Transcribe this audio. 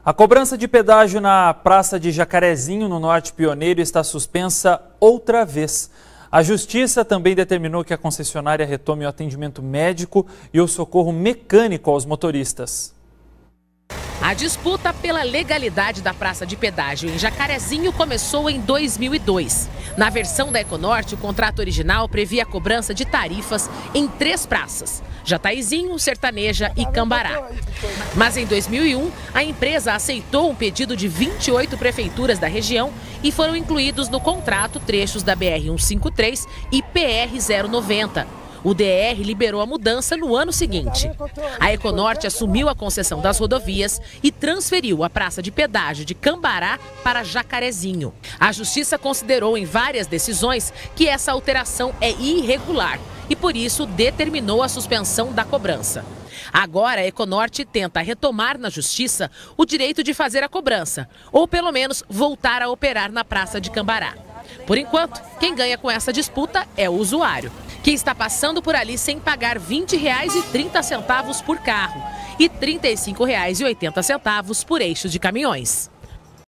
A cobrança de pedágio na Praça de Jacarezinho, no Norte Pioneiro, está suspensa outra vez. A Justiça também determinou que a concessionária retome o atendimento médico e o socorro mecânico aos motoristas. A disputa pela legalidade da praça de pedágio em Jacarezinho começou em 2002. Na versão da Econorte, o contrato original previa a cobrança de tarifas em 3 praças: Jataizinho, Sertaneja e Cambará. Mas em 2001, a empresa aceitou um pedido de 28 prefeituras da região e foram incluídos no contrato trechos da BR-153 e PR-090. O DR liberou a mudança no ano seguinte. A Econorte assumiu a concessão das rodovias e transferiu a praça de pedágio de Cambará para Jacarezinho. A Justiça considerou em várias decisões que essa alteração é irregular e, por isso, determinou a suspensão da cobrança. Agora, a Econorte tenta retomar na Justiça o direito de fazer a cobrança, ou pelo menos voltar a operar na praça de Cambará. Por enquanto, quem ganha com essa disputa é o usuário, que está passando por ali sem pagar R$ 20,30 por carro e R$ 35,80 por eixo de caminhões.